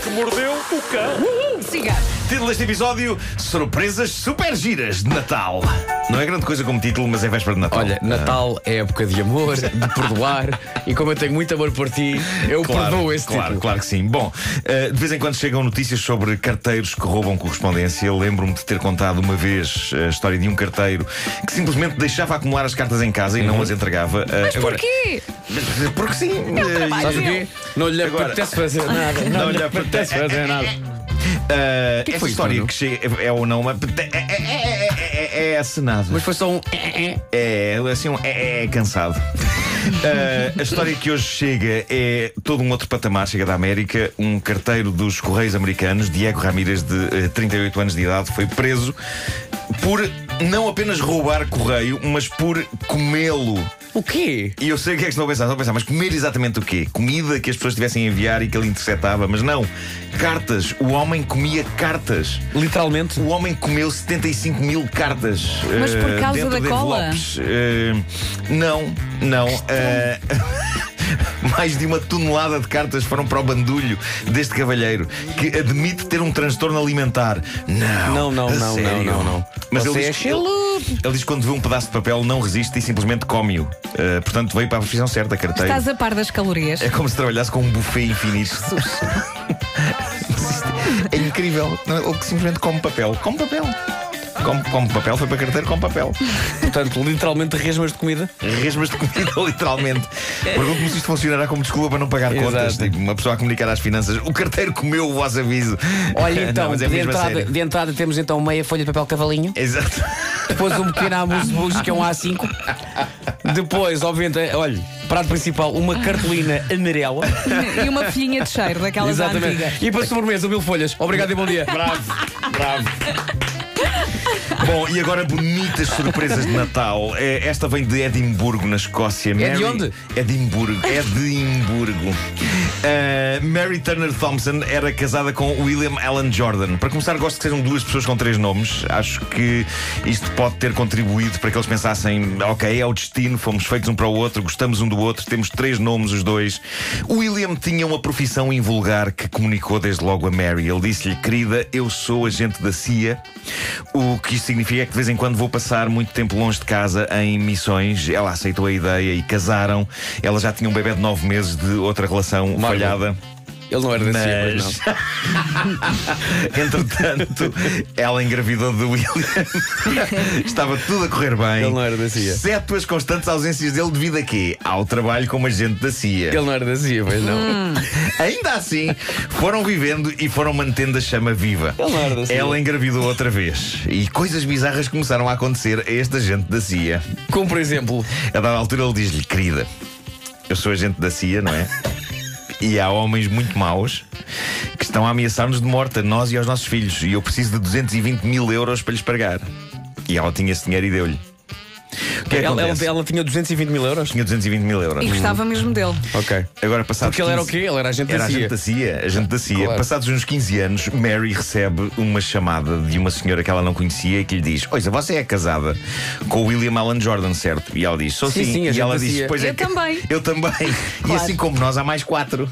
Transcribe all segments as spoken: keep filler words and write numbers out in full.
que mordeu o cão. Uhul. Siga. Título deste episódio: Surpresas super giras de Natal. Não é grande coisa como título, mas é véspera de Natal. Olha, Natal é época de amor, de perdoar. E como eu tenho muito amor por ti, eu Claro, perdoo esse claro, título. claro que sim. Bom, uh, de vez em quando chegam notícias sobre carteiros que roubam correspondência. Eu lembro-me de ter contado uma vez a história de um carteiro que simplesmente deixava acumular as cartas em casa e não as entregava. Uh, Mas agora, porquê? Porque sim. uh, Sabes o quê? Não lhe Agora- apetece fazer nada. Não, Não lhe lhe apetece fazer nada. Uh, que essa foi isso, história Nuno? que chega é, é ou não uma, é, é, é, é, é, é acenado. Mas foi só um. é, é. É assim um é, é cansado. Uh, a história que hoje chega é todo um outro patamar. Chega da América. Um carteiro dos Correios Americanos, Diego Ramírez, de uh, trinta e oito anos de idade, foi preso por não apenas roubar correio, mas por comê-lo. O quê? E eu sei o que é que estão a pensar. Estão a pensar, mas comer exatamente o quê? Comida que as pessoas tivessem a enviar e que ele interceptava. Mas não, cartas. O homem comia cartas. Literalmente. O homem comeu setenta e cinco mil cartas. Mas por eh, causa dentro da de cola? envelopes. Eh, não, não. eh, mais de uma tonelada de cartas foram para o bandulho deste cavalheiro, que admite ter um transtorno alimentar. Não, Não, não, a não, sério? não, não, não. Mas Você ele é diz, que- ele, ele diz que quando vê um pedaço de papel não resiste e simplesmente come-o. Eh, portanto, veio para a profissão certa, carteiro. Estás a par das calorias? É como se trabalhasse com um buffet infinito. É incrível. Ou que simplesmente come papel. Come papel. Come, come papel, foi para carteiro, come papel. Portanto, literalmente resmas de comida. Resmas de comida, literalmente. Pergunto-me se isto funcionará como desculpa para não pagar Exato. contas. Tipo, uma pessoa a comunicar às finanças. O carteiro comeu o vosso aviso. Olha, então, Não, mas é de, mesmo a entrada, sério. de entrada temos então meia folha de papel cavalinho. Exato. Depois um pequeno amuse-bus, que é um A cinco. Depois, obviamente, olha, prato principal, uma cartolina amarela. E uma folhinha de cheiro daquelas Exatamente. antigas. E para sobremesa, mil folhas. Obrigado e bom dia. Bravo, bravo. Bom, e agora bonitas surpresas de Natal. É, esta vem de Edimburgo, na Escócia. É de onde? Edimburgo. Edimburgo. Uh, Mary Turner Thompson era casada com William Allen Jordan. Para começar, gosto que sejam duas pessoas com três nomes. Acho que isto pode ter contribuído para que eles pensassem: ok, é o destino, fomos feitos um para o outro, gostamos um do outro, temos três nomes os dois. William tinha uma profissão invulgar que comunicou desde logo a Mary. Ele disse-lhe: querida, eu sou agente da C I A. O que isto significa é que de vez em quando vou passar muito tempo longe de casa em missões. Ela aceitou a ideia e casaram. Ela já tinha um bebê de nove meses de outra relação Marco. falhada. Ele não era da C I A, Mas, não. entretanto, ela engravidou de William. Estava tudo a correr bem. Ele não era da C I A. Exceto as constantes ausências dele devido a quê? Ao trabalho como agente da C I A. Ele não era da C I A, pois não. Ainda assim, foram vivendo e foram mantendo a chama viva. Ele não era da C I A. Ela engravidou outra vez. E coisas bizarras começaram a acontecer a este agente da C I A. Como por exemplo, A dada altura ele diz-lhe: querida, eu sou agente da C I A, não é? E há homens muito maus que estão a ameaçar-nos de morte, a nós e aos nossos filhos. E eu preciso de duzentos e vinte mil euros para lhes pagar. E ela tinha esse dinheiro e deu-lhe. O que é que ela, ela, acontece? ela tinha duzentos e vinte mil euros. Tinha duzentos e vinte mil euros. E gostava mesmo dele. Ok. Agora, passados Porque ele era o quinze quê? Ele era agente Era da C I agente A. da C I A, agente da C I A. Claro. Passados uns quinze anos, Mary recebe uma chamada de uma senhora que ela não conhecia e que lhe diz: olha, você é casada com o William Allen Jordan, certo? E ela diz: sou Sim, sim. sim, e agente ela da diz: C I A. pois é Eu que- também. Eu também. E Claro. assim como nós, há mais quatro.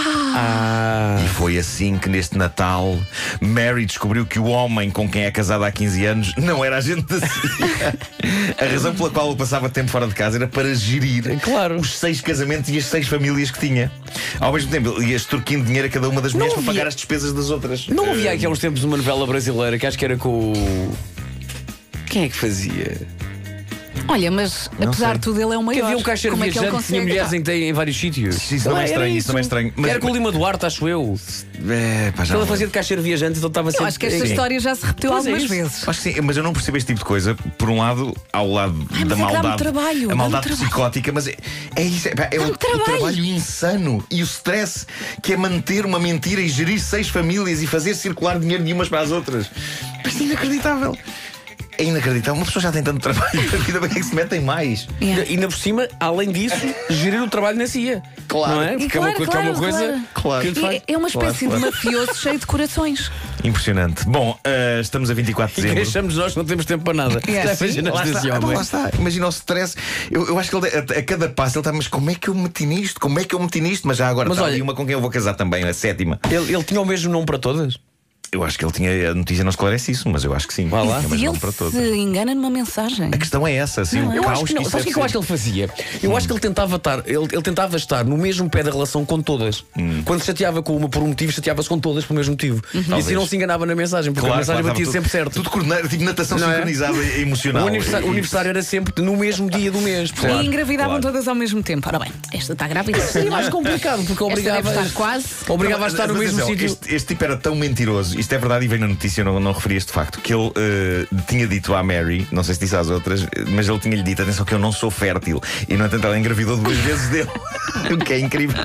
Ah. E foi assim que neste Natal Mary descobriu que o homem com quem é casada há quinze anos não era agente da C I A. A razão pela qual ele passava tempo fora de casa era para gerir Claro. os seis casamentos e as seis famílias que tinha. Ao mesmo tempo, ele ia extorquindo dinheiro a cada uma das mulheres para havia- pagar as despesas das outras. Não havia Eh, aqui há uns tempos uma novela brasileira que acho que era com o. Quem é que fazia? Olha, mas Não apesar sei. de tudo, ele é o Que maior. havia um caixeiro Como é que ele viajante que tinha consegue? mulheres em, em vários sítios. Isso também é Era estranho, isso também é estranho. Mas- Era com o Lima Duarte, acho eu. É, pá, já Ela não fazia lembro. de caixeiro viajante, então estava Eu sempre. acho que esta Sim. história já se repetiu Pois é algumas isso. vezes. Acho que sim, mas eu não percebo este tipo de coisa. Por um lado, ao lado Ai, mas da é que dá-me maldade, trabalho, a dá-me maldade trabalho. psicótica, mas é, é isso, é, pá, é o, Dá-me o trabalho. trabalho insano e o stress que é manter uma mentira e gerir seis famílias e fazer circular dinheiro de umas para as outras. Isto é inacreditável. É inacreditável. Uma pessoa já tem tanto trabalho, ainda bem é que se metem mais. Yeah. E ainda por cima, além disso, gerir o trabalho na C I A. Claro. Não é? E Porque é, uma, claro, que é uma claro, coisa claro. Claro. que lhe faz. É, é uma espécie Claro, de mafioso cheio de corações. Impressionante. Bom, uh, estamos a vinte e quatro de E dezembro. queixamos nós que não temos tempo para nada. Yeah. Já imaginaste Lá esse está, homem? lá está. Imagina o stress. Eu, eu acho que ele, a, a cada passo ele está, mas como é que eu me meti nisto? Como é que eu me meti nisto? Mas já agora Mas está olha- ali uma com quem eu vou casar também, a sétima. Ele, ele tinha o mesmo nome para todas? Eu acho que ele tinha. A notícia não esclarece isso, mas eu acho que sim. Vá lá. Tinha o E mesmo ele nome para todos. se engana numa mensagem. A questão é essa, assim, o Eu caos acho que não. isso Sabes o que é que eu acho que ele fazia? Eu acho que ele tentava estar, ele, ele tentava estar no mesmo pé da relação com todas. Quando se chateava com uma por um motivo, chateava-se com todas pelo mesmo motivo. E assim Talvez. não se enganava na mensagem, porque a Claro, mensagem claro, batia estava sempre tudo- certo. Tudo coordenado, tipo natação Não é? sincronizada e emocional. O aniversário, o E- aniversário era sempre no mesmo dia do mês. percebe? E engravidavam claro. todas ao mesmo tempo. Ora bem, esta está grávida. Seria mais complicado, porque obrigava, deve estar quase. obrigava a estar no Mas mesmo atenção, sítio. Este, este tipo era tão mentiroso, isto é verdade e vem na notícia, eu não, não referi este facto, que ele eh, tinha dito à Mary, não sei se disse às outras, mas ele tinha-lhe dito: atenção, que eu não sou fértil. E no entanto ela engravidou duas vezes dele, o que é incrível.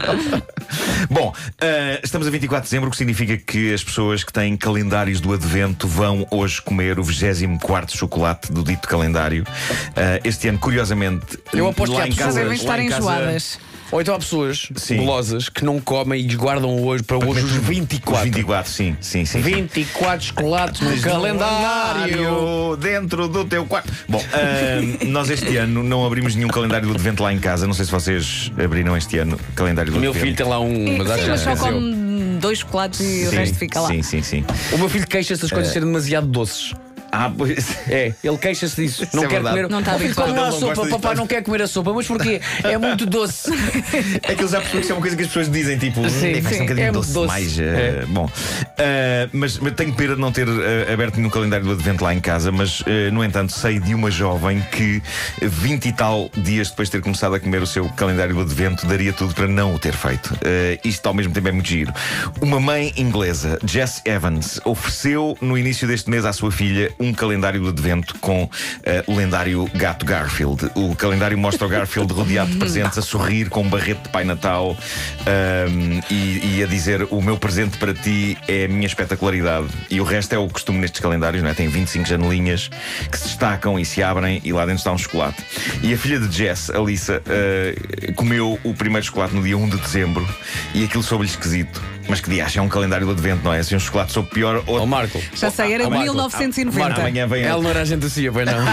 Bom, eh, estamos a vinte e quatro de dezembro, o que significa que as pessoas que têm calendários do Advento vão hoje comer o vigésimo quarto chocolate do dito calendário. Eh, este ano, curiosamente, Eu aposto que lá há em pessoas- casa, Devem lá estar em casa- enjoadas. Ou então há pessoas Sim. golosas que não comem e lhes guardam hoje para hoje os vinte e Os quatro. vinte e quatro, sim, sim, sim. sim. vinte e quatro chocolates no calendário. dentro do teu quarto. Bom, ah, nós este ano não abrimos nenhum calendário do Advento lá em casa. Não sei se vocês abriram este ano o calendário do O meu Advento. filho tem lá um. E, Mas acho sim, que mas já só venceu. come dois chocolates e o Sim, resto fica lá. Sim, sim, sim. O meu filho queixa-se das coisas serem demasiado doces. Ah, pois. É, ele queixa-se disso. Não é quer verdade. comer. Não está Oh, filho, habituado. come lá a Ele não sopa. gosta disso. Papai não quer comer a sopa. Mas porquê? É muito doce. É que eles já perceberam que isso é uma coisa que as pessoas dizem, tipo, Sim, "Hum, vai ser sim, um bocadinho é doce, doce." mais. eh, É. Bom, Ah, mas, mas tenho pena de não ter ah, aberto nenhum calendário do Advento lá em casa. Mas, ah, no entanto, sei de uma jovem que, vinte e tal dias depois de ter começado a comer o seu calendário do Advento, daria tudo para não o ter feito. Ah, isto, ao mesmo tempo, é muito giro. Uma mãe inglesa, Jess Evans, ofereceu no início deste mês à sua filha um calendário do Advento com ah, o lendário gato Garfield. O calendário mostra o Garfield rodeado de presentes, a sorrir com um barrete de Pai Natal ahm, e, e a dizer: o meu presente para ti é a minha espetacularidade. E o resto é o costume nestes calendários, não é? Tem vinte e cinco janelinhas que se destacam e se abrem e lá dentro está um chocolate. E a filha de Jess, Alissa, ah, comeu o primeiro chocolate no dia um de dezembro e aquilo soube-lhe esquisito. Mas que dia acha? É um calendário do Advento, não é? Se um chocolate soube pior. Ó Outro... Marco. Já sei, era Ah, de Marco, mil novecentos e Marco, noventa. amanhã vem a- Ela não era agente da C I A, pois não.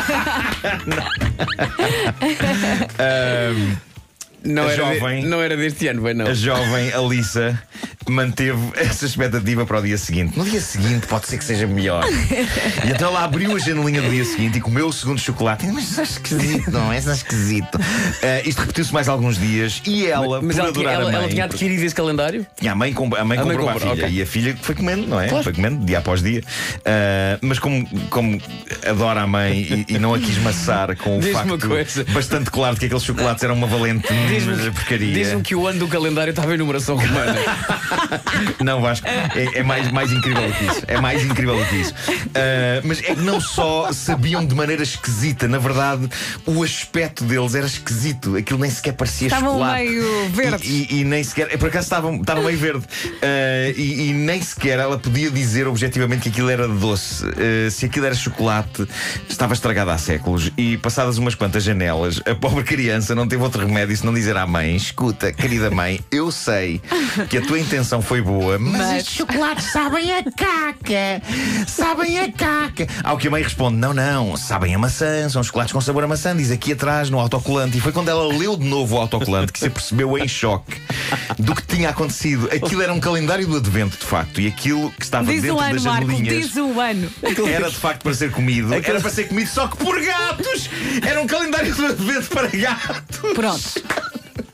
Ahm, Não A era, jovem- de- não era deste ano, bem não. A jovem Alissa manteve essa expectativa para o dia seguinte. No dia seguinte pode ser que seja melhor. E então ela abriu a janelinha do dia seguinte e comeu o segundo chocolate. Mas isso é esquisito, não é? Isso é esquisito. Ah, isto repetiu-se mais alguns dias e ela, Mas por ela, tinha- adorar ela, a mãe, ela tinha adquirido esse calendário? E a mãe, com, a mãe A mãe comprou à comprou, filha. ok. E a filha foi comendo, não é? Claro. Foi comendo dia após dia. Ah, mas como, como adora a mãe e, e não a quis maçar com o Diz-me uma facto coisa. bastante claro de que aqueles chocolates eram uma valente Diz-me porcaria. diz-me que o ano do calendário estava em numeração romana. Não, Vasco, é, é mais, mais incrível do que isso. É mais incrível do que isso. Ah, mas é que não só sabiam de maneira esquisita, na verdade, o aspecto deles era esquisito. Aquilo nem sequer parecia Estavam chocolate. meio verdes. E, e- e nem sequer. Por acaso estavam, estavam meio verde. Ah, e, e nem sequer ela podia dizer objetivamente que aquilo era doce. Ah, se aquilo era chocolate, estava estragado há séculos. E passadas umas quantas janelas, a pobre criança não teve outro remédio senão dizer à mãe: escuta, querida mãe, eu sei que a tua intenção foi boa, mas, Mas- estes chocolates sabem a caca. Sabem a caca. Ao que a mãe responde: não, não, sabem a maçã, são chocolates com sabor a maçã, diz aqui atrás no autocolante. E foi quando ela leu de novo o autocolante que se percebeu em choque do que tinha acontecido. Aquilo era um calendário do Advento, de facto, e aquilo que estava Diz dentro o ano, das Marco, janelinhas diz o ano. era de facto para ser comido. Era para ser comido só que por gatos. Era um calendário do Advento para gatos. Pronto.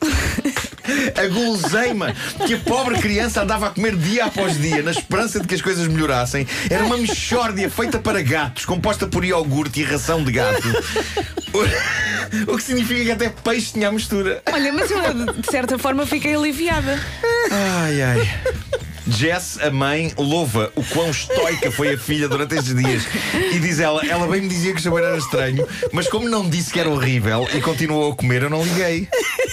A guloseima que a pobre criança andava a comer dia após dia, na esperança de que as coisas melhorassem, era uma mixórdia feita para gatos, composta por iogurte e ração de gato. O, o que significa que até peixe tinha a mistura. Olha, mas eu de certa forma fiquei aliviada. Ai, ai. Jess, a mãe, louva o quão estoica foi a filha durante estes dias. E diz ela, ela bem me dizia que o sabor era estranho, mas como não disse que era horrível e continuou a comer, eu não liguei.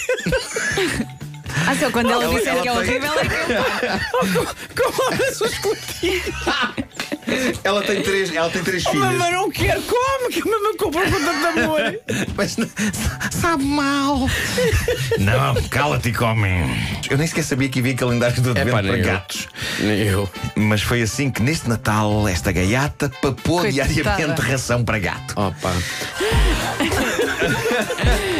Ah, só quando ela, Ela- disser ela que é tem- horrível é que eu... Como as suas cotinhas. Ela tem três, ela tem três Oh, filhas. mamãe, não quero, come, que a mamãe comprou com tanto amor. Mas n- sabe mal. Não, cala-te e come. Eu nem sequer sabia que havia calendário do advento Epá, para nem eu. gatos. Nem eu. Mas foi assim que neste Natal esta gaiata papou Coitada. diariamente ração para gato. Opa.